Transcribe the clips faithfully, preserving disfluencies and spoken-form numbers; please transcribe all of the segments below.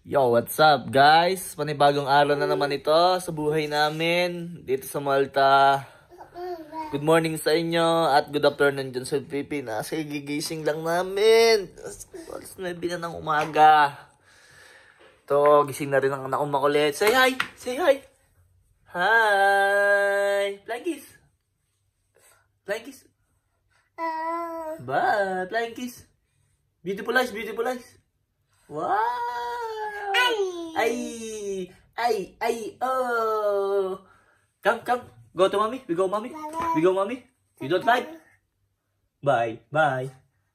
Yo, what's up guys? Panibagong araw na naman ito sa buhay namin dito sa Malta. Good morning sa inyo at good afternoon dyan sa Pilipinas. Kasi gigising lang namin. Alas nuwebe na ng umaga. Ito, gising na rin ang anak kong makulit. Say hi! Say hi! Hi! Flying kiss! Flying kiss! Bye! Flying kiss! Beautiful eyes! Beautiful eyes! Wow! Ay! Ay! Ay! Oh! Come, come! Go to mommy! We go mommy! We go mommy! You don't like? Bye! Bye!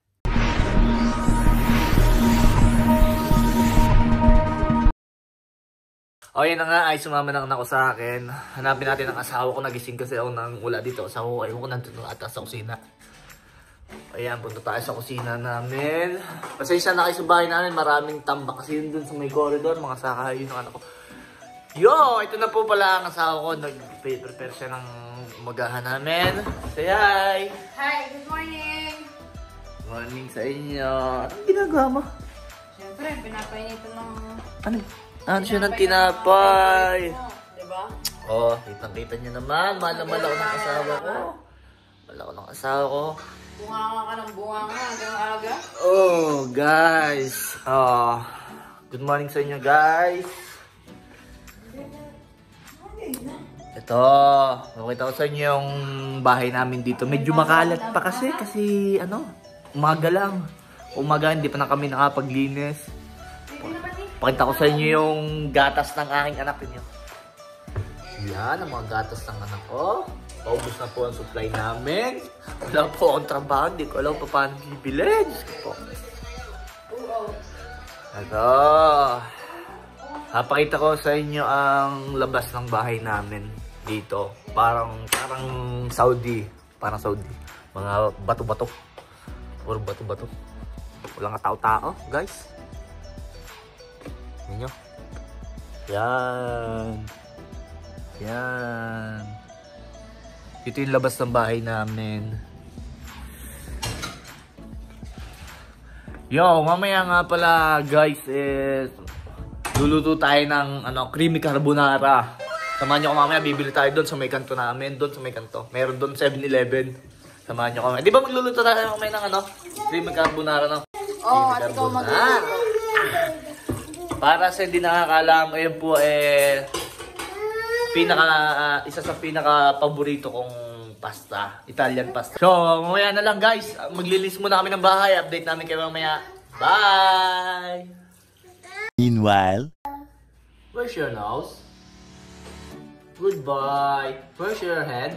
O yan na nga ay sumama ng anak ko sa akin. Hanapin natin ang asawa ko. Nagising kasi ako nang wala dito. Asawa ko ay ko nandun atas sa kusina. Ayan, punta tayo sa kusina namin. Pasensya na kayo sa bahay namin. Maraming tambak kasi yun dun sa may corridor. Mga sakahay yun ng anak ko. Yo! Ito na po pala ang asawa ko. Nag-prepare siya ng magahan namin. Say hi! Hi! Good morning! Morning sa inyo. Anong ginagawa mo? Siyempre, pinapainito ng... Ano? Ano siya ng tinapay? Diba? Oh, kitang-kita niyo naman. Mahal-mahal ako ng asawa ko. Mahal ako ng asawa ko. Bunganga ka ng bunganga hanggang aga. Oh, guys. Oh, good morning sa inyo, guys. Ito, nakita ko sa inyo yung bahay namin dito. Medyo makalat pa kasi, kasi ano, umaga lang. Umaga, hindi pa na kami nakapaglinis. Pakita ko sa inyo yung gatas ng aking anak niyo. Yan, ang mga gatas ng anak ko. Paubos na po ang supply namin. Wala po akong trabaho. Hindi ko alam pa paano bibili. Diyos ko po. Ito. Napakita ko sa inyo ang labas ng bahay namin dito. Parang, parang Saudi. Parang Saudi. Mga bato-bato. Puro bato-bato. Walang tao-tao, guys. Yan nyo. Yan. Yan. Ito yung labas ng bahay namin. Yo, mamaya nga pala guys, eh, luluto tayo ng ano, creamy carbonara. Samahan nyo ko mamaya, bibili tayo doon sa may kanto namin. Doon sa may kanto. Meron doon seven eleven. Samahan nyo ko mamaya. Di ba magluluto tayo mamaya ng ano? Creamy carbonara, no? Oo, oh, at ikaw magluluto. Para sa hindi nakakaalam, ayun po eh pinaka uh, isa sa pinaka paborito kong pasta, Italian pasta. So, mamaya na lang guys. Maglilis muna kami ng bahay. Update namin kayo mamaya. Bye. Meanwhile, where's your nose? Goodbye. Where's your head?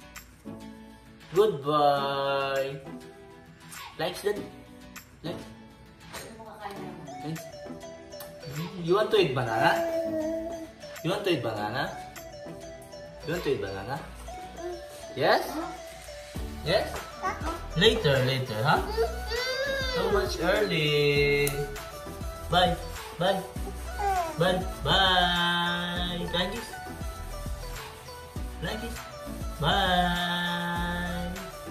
Goodbye. Thanks, Dad. Thanks. Thanks. You want to eat banana? You want to eat banana? You want to eat banana? Yes? Yes? Later, later, huh? So much early. Bye. Bye. Bye. Bye. Lagis. Lagis. Bye.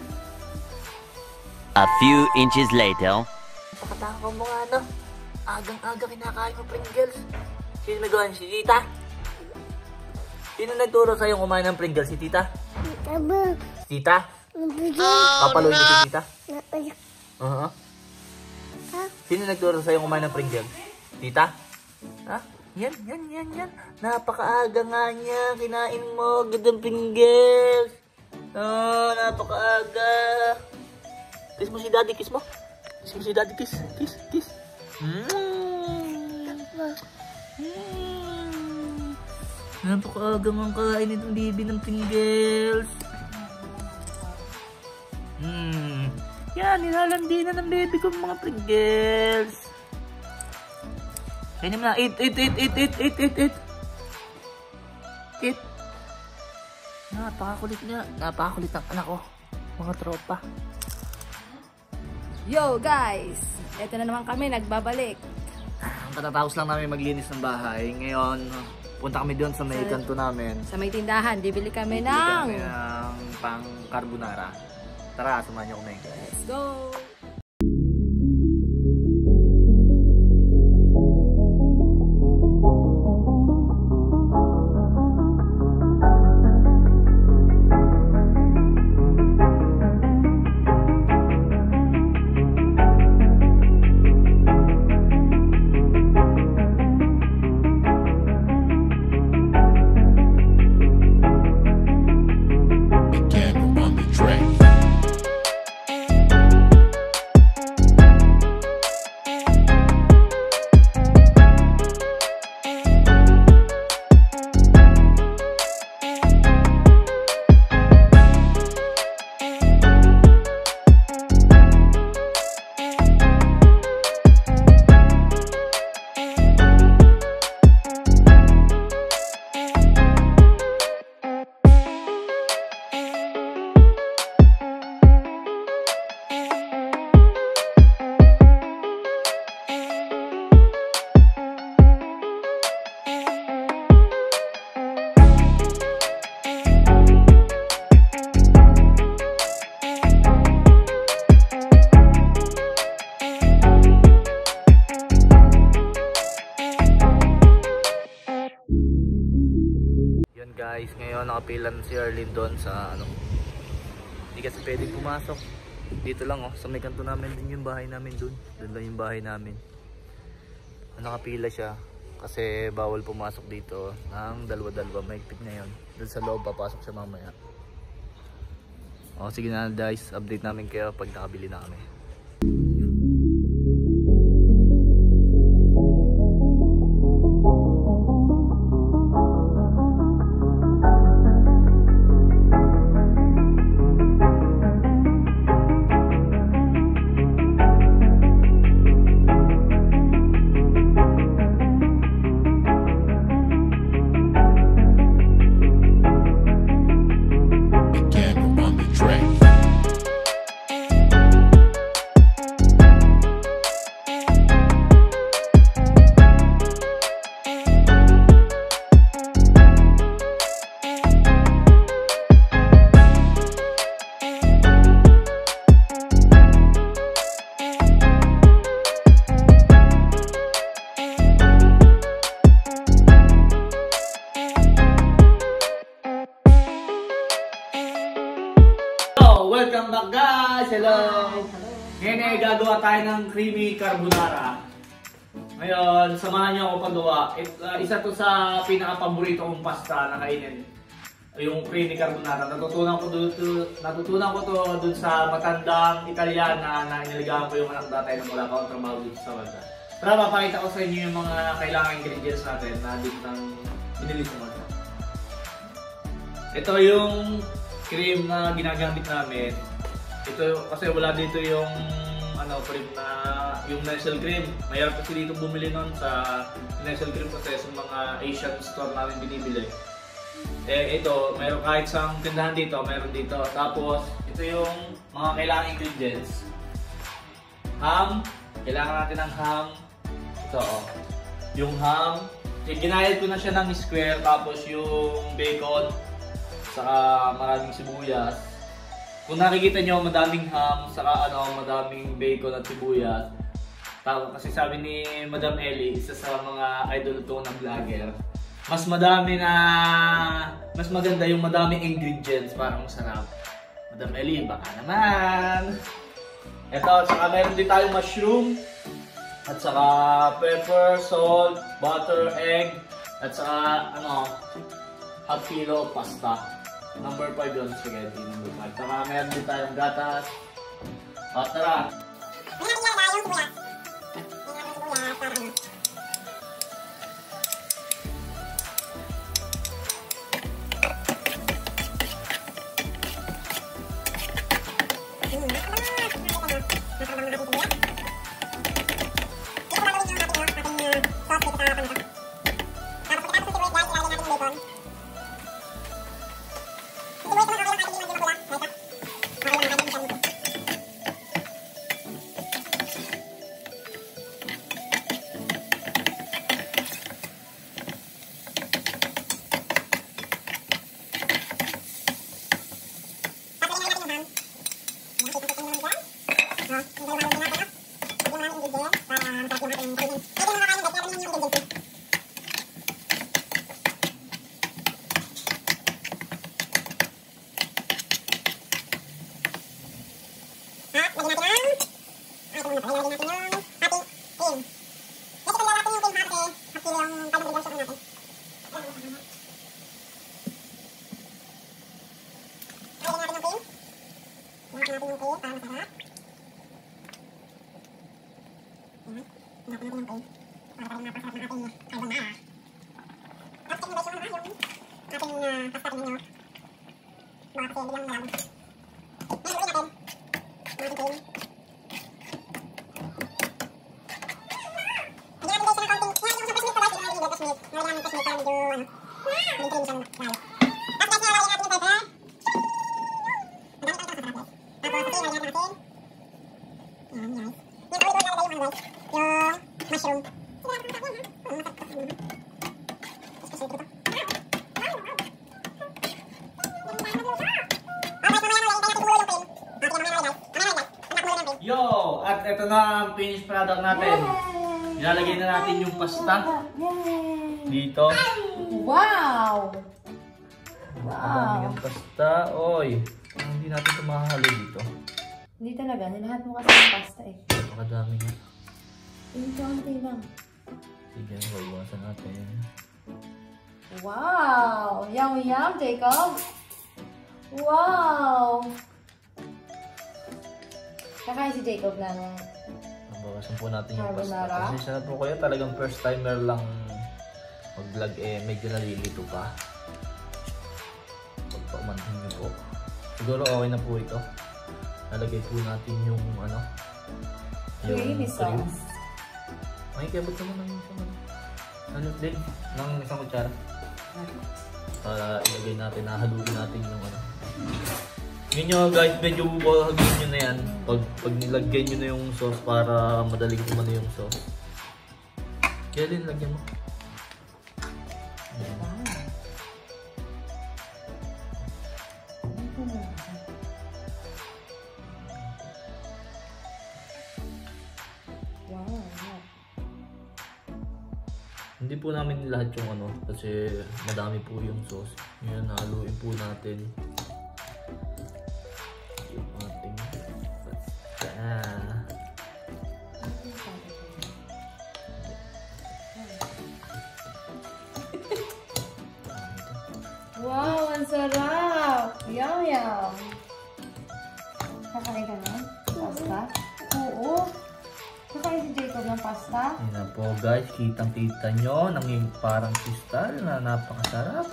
a few inches later. Pakataka mo nga, no? Agang-aga kinakain mo Pringles. Sino nagawa niya? Si Tita? Sino nagturo sa'yo kumain ng Pringles? Si Tita? Si Tita? Papaloy niyo si Tita? Uh-huh. Sino nagturo sa'yo kumain ng Pringles? Tita? Ha? Yan, yan, yan, yan. Napakaaga nga niya. Kinain mo. Gandang Pringles. Oh, napakaaga. Kiss mo si Daddy. Kiss mo. Kiss mo si Daddy. Kiss. Kiss. Kiss. Mm. Mm. Napakaaga mang kain itong baby ng Pringles. Hmm. Yan, nilalandi na ng baby ko mga Pringles. Kaya naman na, eat, eat, eat, eat, eat, eat, eat, eat. Eat. Napakakulit niya. Napakakulit ang anak ko. Mga tropa. Yo guys! Ito na naman kami, nagbabalik. Katatapos lang namin maglinis ng bahay. Ngayon, punta kami doon sa may kanto namin. Sa may tindahan, bibili kami Bibili ng... kami ng pang carbonara. Tara, samahan niyo kami. Let's go! guys, ngayon nakapilan si Arlene doon sa ano. Hindi kasi pwedeng pumasok. Dito lang oh, sa may kanto namin din yung bahay namin doon. Doon lang yung bahay namin. Nakapila siya kasi bawal pumasok dito ng dalawa-dalawa. Mahigpit ngayon. Doon sa loob papasok siya mamaya. O sige na guys, update namin kayo pag nakabili na kami. Welcome back guys! Hello! Ngayon ay gagawa tayo ng creamy carbonara. Ngayon, samahan niyo ako paggawa. It, uh, isa to sa pinaka-paborito kong pasta na kainin. Yung creamy carbonara. Natutunan ko, dito, natutunan ko to dun sa matandang Italyana na iniligahan ko yung anak datay na mula pa akong trabaho dito sa bansa. Tara, papakita ko sa inyo yung mga kailangan ingredients natin na dito ng binili sa bansa. Ito yung cream na ginagamit namin. Ito kasi wala dito yung ano cream na yung Nestle cream. Mayroon kasi dito bumili noon sa Nestle cream kasi sa mga Asian store namin binibili. Eh ito, mayroon kahit sa tindahan dito, mayroon dito. Tapos ito yung mga kailangan ingredients. Ham, kailangan natin ng ham. Ito oh. Yung ham, ginayad ko na siya ng square, tapos yung bacon, saka maraming sibuyas. Kung nakikita nyo, madaming ham, saka ano, madaming bacon at sibuyas. Tapos kasi sabi ni Madam Ellie, isa sa mga idol ko na vlogger, mas madami na, mas maganda yung madaming ingredients para masarap. Madam Ellie, baka naman. Ito, saka meron din tayong mushroom, at saka pepper, salt, butter, egg, at saka ano, half kilo pasta. Number five yun, spaghetti. Number five. Saka meron din tayong gatas. O, tara! Yo! At ito na ang finished product natin. Nilalagay na natin yung pasta dito. Wow! Madami yung pasta. Oy, hindi natin ito mahalo dito. Hindi talaga. Nilahat mo kasi yung pasta eh. Napakadami nga. Hindi ko antay lang. Sige, bawasan natin. Wow! Yum, yum, Jacob! Wow! Kakain si Jacob ng Bawasan po natin yung pasta. carbonara. Kasi siya na po kayo, talagang first timer lang mag-vlog eh, medyo nalilito pa. Pagpaumanhin niyo po. Siguro okay na po ito. Nalagay po natin yung ano, creamy sauce. Ay, kabot naman ng isang ano. Ano din, ng isang kutsara. Para ilagay natin, nahaluin natin yung ano. Yun nyo guys, medyo bubuhagin nyo na yan. Pag, pag nilagay nyo na yung sauce para madaling kumano yung sauce. Kaya din, lagyan mo. Hindi po namin lahat yung ano, kasi madami po yung sauce. Ngayon, haluin po natin yung ating pasta. Wow, ang sarap! Yum, yum! Kakain ka na? Pasta? Oo. Kakain si Jacob ng pasta? Yan na po guys, kitang-kita nyo, nanging parang kristal na napakasarap.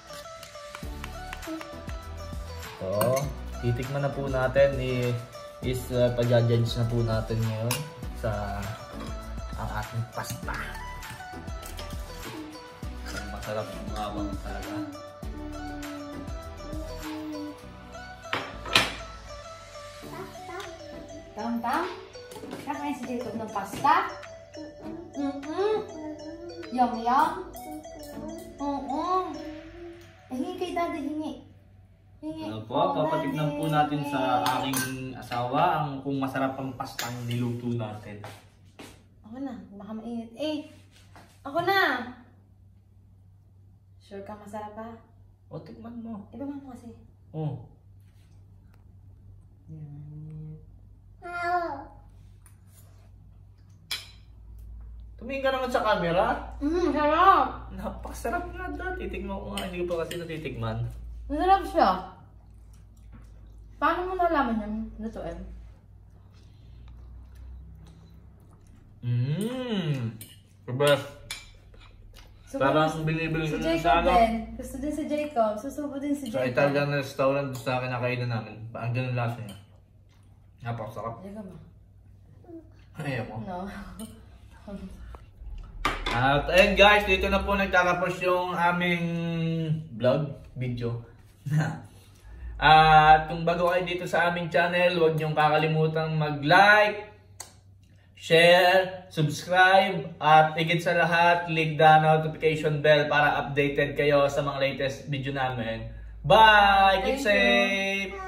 So, titikman na po natin, eh, is uh, pag-judge na po natin ngayon sa ang ating pasta. Masarap yung mabang talaga. Tam-tam? Kakain si Jacob ng pasta? Mm-mm. Yum, yum? Oo. Eh, hingi kay daddy, hingi. Hingi. Ano po, papatignan po natin sa aking asawa ang kung masarap ang pastang niluto natin. Ako na, baka mainit. Eh, ako na! Sure ka masarap pa? O, tikman mo. Iba mo kasi. Oh. Tumingin ka naman sa camera. Mmm, sarap! Napakasarap nga dati. Titikman ko nga. Hindi ko pa kasi natitikman. Masarap siya. Paano mo nalaman yung lutuin? Mmm. The best. So, Parang binibili si ko na Jacob sa ano. din. Gusto din si Jacob. Susubo din si Sa Jacob. Italian restaurant sa kinakainan namin. Parang ganun lasa niya. Napakasarap. Jacob mo? Ayaw mo. No. At ayun guys, dito na po nagtatapos yung aming vlog, video. At kung bago kayo dito sa aming channel, huwag niyong kakalimutang mag-like, share, subscribe, at higit sa lahat, click the notification bell para updated kayo sa mga latest video namin. Bye! Keep Thank you. safe!